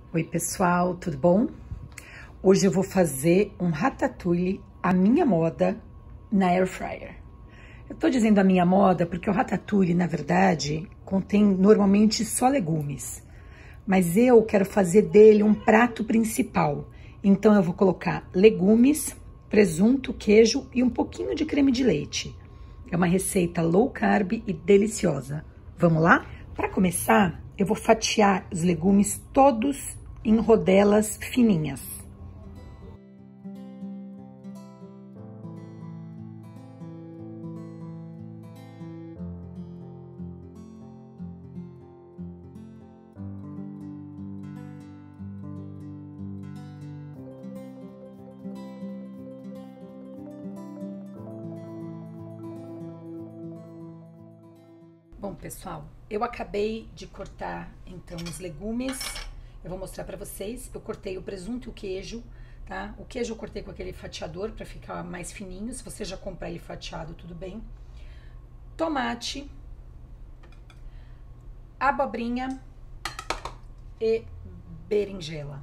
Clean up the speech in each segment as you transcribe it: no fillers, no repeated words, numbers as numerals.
Oi pessoal, tudo bom? Hoje eu vou fazer um ratatouille à minha moda na air fryer. Eu tô dizendo a minha moda porque o ratatouille, na verdade, contém normalmente só legumes. Mas eu quero fazer dele um prato principal. Então eu vou colocar legumes, presunto, queijo e um pouquinho de creme de leite. É uma receita low carb e deliciosa. Vamos lá? Para começar, eu vou fatiar os legumes todos em rodelas fininhas. Bom, pessoal, eu acabei de cortar, então, os legumes. Eu vou mostrar pra vocês. Eu cortei o presunto e o queijo, tá? O queijo eu cortei com aquele fatiador pra ficar mais fininho. Se você já comprar ele fatiado, tudo bem. Tomate, abobrinha e berinjela.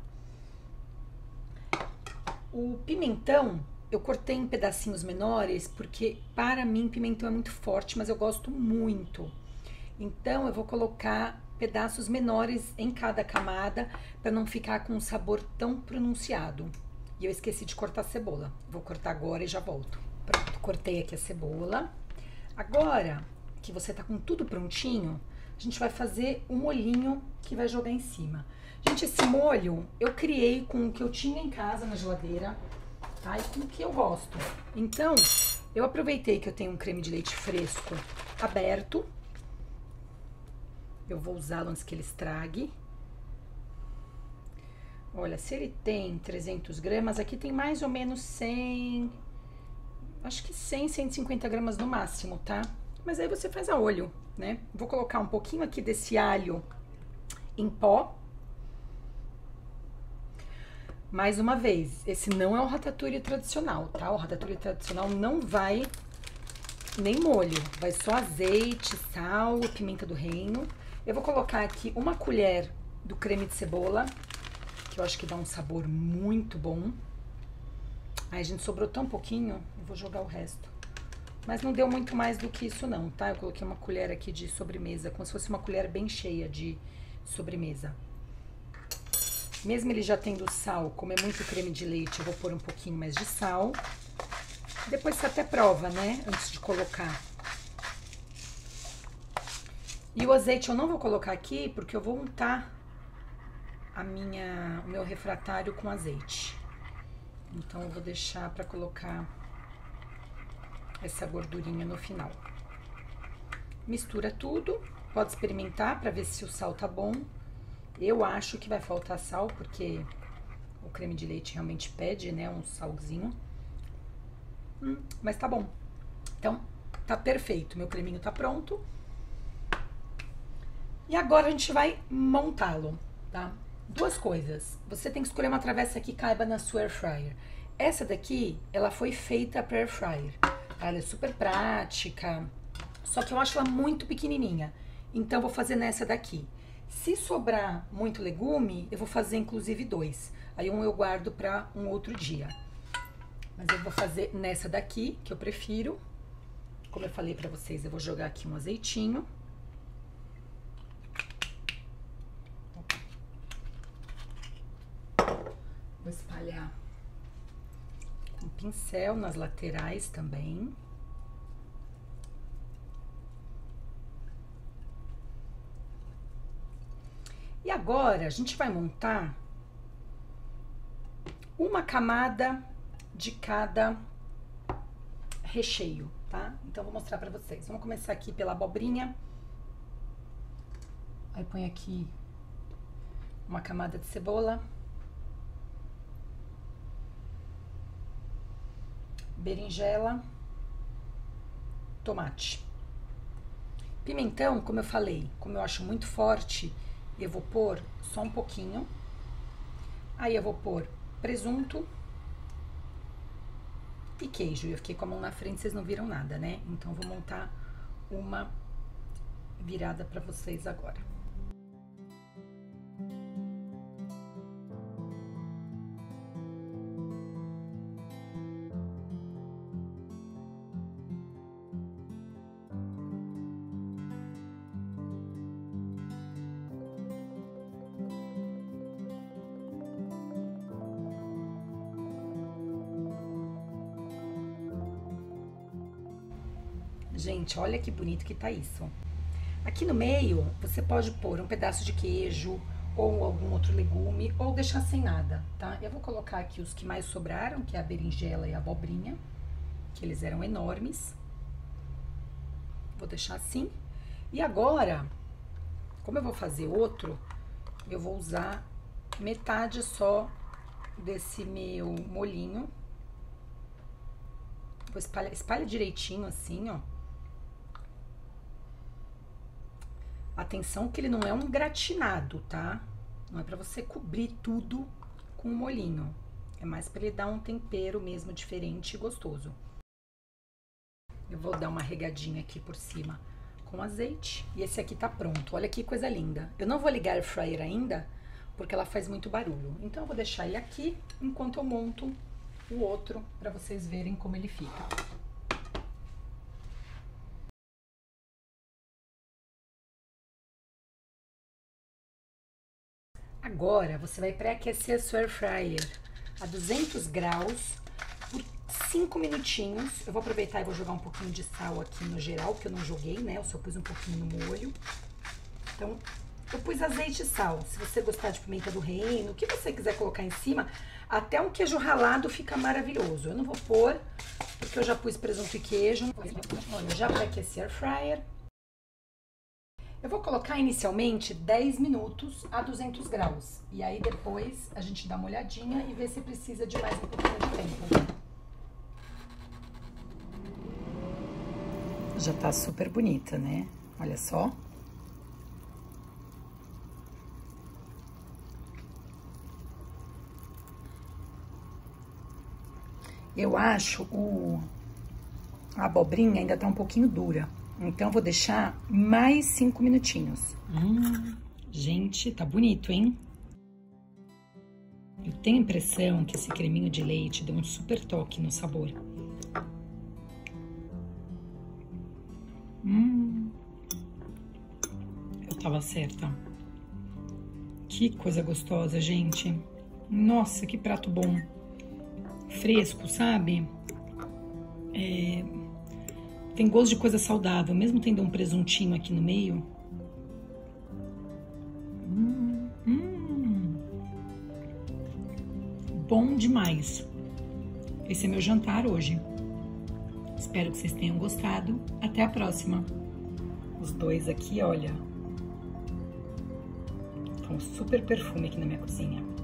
O pimentão eu cortei em pedacinhos menores porque, para mim, pimentão é muito forte, mas eu gosto muito. Então, eu vou colocar pedaços menores em cada camada para não ficar com um sabor tão pronunciado. E eu esqueci de cortar a cebola. Vou cortar agora e já volto. Pronto, cortei aqui a cebola. Agora que você tá com tudo prontinho, a gente vai fazer o molhinho que vai jogar em cima. Gente, esse molho eu criei com o que eu tinha em casa na geladeira, tá? E com o que eu gosto. Então, eu aproveitei que eu tenho um creme de leite fresco aberto. Eu vou usá-lo antes que ele estrague. Olha, se ele tem 300 gramas, aqui tem mais ou menos 100... Acho que 100, 150 gramas no máximo, tá? Mas aí você faz a olho, né? Vou colocar um pouquinho aqui desse alho em pó. Mais uma vez, esse não é o ratatouille tradicional, tá? O ratatouille tradicional não vai nem molho. Vai só azeite, sal, pimenta do reino. Eu vou colocar aqui uma colher do creme de cebola, que eu acho que dá um sabor muito bom. Aí, gente, sobrou tão pouquinho, eu vou jogar o resto. Mas não deu muito mais do que isso não, tá? Eu coloquei uma colher aqui de sobremesa, como se fosse uma colher bem cheia de sobremesa. Mesmo ele já tendo sal, como é muito creme de leite, eu vou pôr um pouquinho mais de sal. Depois você até prova, né? Antes de colocar. E o azeite eu não vou colocar aqui, porque eu vou untar o meu refratário com azeite. Então, eu vou deixar pra colocar essa gordurinha no final. Mistura tudo, pode experimentar pra ver se o sal tá bom. Eu acho que vai faltar sal, porque o creme de leite realmente pede, né, um salzinho. Mas tá bom. Então, tá perfeito. Meu creminho tá pronto. E agora a gente vai montá-lo, tá? Duas coisas. Você tem que escolher uma travessa que caiba na sua air fryer. Essa daqui, ela foi feita para air fryer. Ela é super prática, só que eu acho ela muito pequenininha. Então, eu vou fazer nessa daqui. Se sobrar muito legume, eu vou fazer inclusive dois. Aí um eu guardo para um outro dia. Mas eu vou fazer nessa daqui, que eu prefiro. Como eu falei para vocês, eu vou jogar aqui um azeitinho. Vou espalhar com pincel nas laterais também. E agora a gente vai montar uma camada de cada recheio, tá? Então, vou mostrar pra vocês. Vamos começar aqui pela abobrinha. Aí põe aqui uma camada de cebola. Berinjela, tomate. Pimentão, como eu falei, como eu acho muito forte, eu vou pôr só um pouquinho. Aí eu vou pôr presunto e queijo. Eu fiquei com a mão na frente, vocês não viram nada, né? Então, vou montar uma virada pra vocês agora. Gente, olha que bonito que tá isso. Aqui no meio, você pode pôr um pedaço de queijo ou algum outro legume, ou deixar sem nada, tá? Eu vou colocar aqui os que mais sobraram, que é a berinjela e a abobrinha, que eles eram enormes. Vou deixar assim. E agora, como eu vou fazer outro, eu vou usar metade só desse meu molhinho. Vou espalha direitinho assim, ó. Atenção que ele não é um gratinado, tá? Não é pra você cobrir tudo com o molhinho. É mais pra ele dar um tempero mesmo diferente e gostoso. Eu vou dar uma regadinha aqui por cima com azeite. E esse aqui tá pronto. Olha que coisa linda. Eu não vou ligar a air fryer ainda, porque ela faz muito barulho. Então eu vou deixar ele aqui enquanto eu monto o outro pra vocês verem como ele fica. Agora, você vai pré-aquecer a sua air fryer a 200 graus por 5 minutinhos. Eu vou aproveitar e vou jogar um pouquinho de sal aqui no geral, que eu não joguei, né? Eu só pus um pouquinho no molho. Então, eu pus azeite e sal. Se você gostar de pimenta do reino, o que você quiser colocar em cima, até um queijo ralado fica maravilhoso. Eu não vou pôr, porque eu já pus presunto e queijo. Olha, já pré-aqueci a air fryer. Eu vou colocar inicialmente 10 minutos a 200 graus. E aí depois a gente dá uma olhadinha e vê se precisa de mais um pouquinho de tempo. Já tá super bonita, né? Olha só. Eu acho a abobrinha ainda tá um pouquinho dura. Então, eu vou deixar mais 5 minutinhos. Gente, tá bonito, hein? Eu tenho a impressão que esse creminho de leite deu um super toque no sabor. Eu tava certa. Que coisa gostosa, gente. Nossa, que prato bom. Fresco, sabe? Tem gosto de coisa saudável, mesmo tendo um presuntinho aqui no meio. Bom demais. Esse é meu jantar hoje. Espero que vocês tenham gostado. Até a próxima. Os dois aqui, olha. Tá um super perfume aqui na minha cozinha.